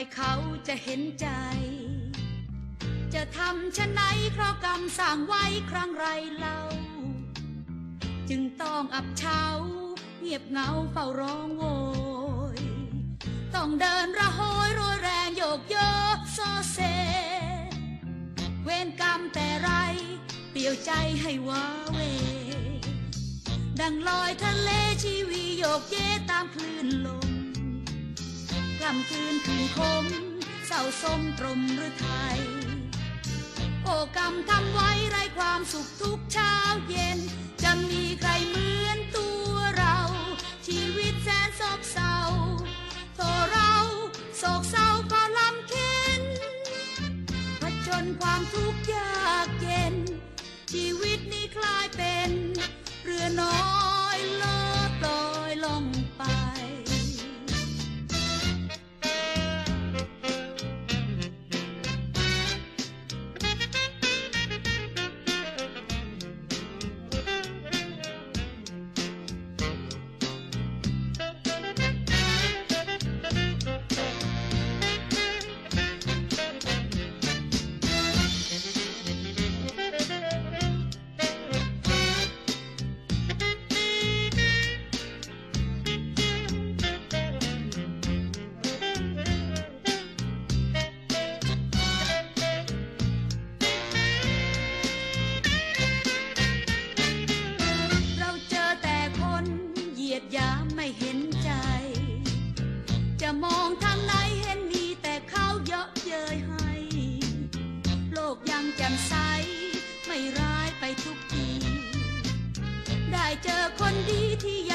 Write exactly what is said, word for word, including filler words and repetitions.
เขาจะเห็นใจจะทำชะไหนเพราะกรรมสร้างไว้ครั้งไรเล่าจึงต้องอับเฉาเงียบเหงาเฝ้าร้องโวยต้องเดินระโหยโรยแรงโยกโยกโซเซเวรกรรมแต่ไรเปลี่ยวใจให้ว้าเวดังลอยทะเลชีวีโยกเยตามคลื่นลมกล่ำคืนคืนคมเศร้าสมตรมหรือไทยโอ้กรรมทำไว้ไร้ความสุขทุกเช้าเย็นจะมีใครเหมือนตัวเราชีวิตแสนโศกเศร้าตัวเราโศกเศร้าก็ลำเค็นผจญความทุกข์ยากเย็นชีวิตนี้คล้ายเป็นเรือน้อยลอยลอยล่องไปไม่เห็นใจจะมองทางไหนเห็นมีแต่เขาเยาะเย้ยให้โลกยังแจ่มใสไม่ร้ายไปทุกทีได้เจอคนดีที่